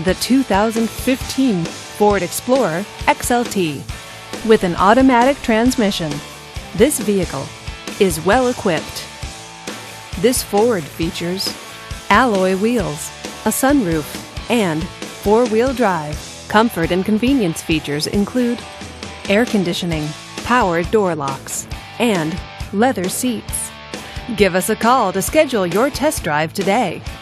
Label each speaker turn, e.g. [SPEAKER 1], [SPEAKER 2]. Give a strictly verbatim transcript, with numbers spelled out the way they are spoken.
[SPEAKER 1] the two thousand fifteen Ford Explorer X L T. With an automatic transmission, this vehicle is well equipped. This Ford features alloy wheels, a sunroof, and four-wheel drive. Comfort and convenience features include air conditioning, power door locks, and leather seats. Give us a call to schedule your test drive today.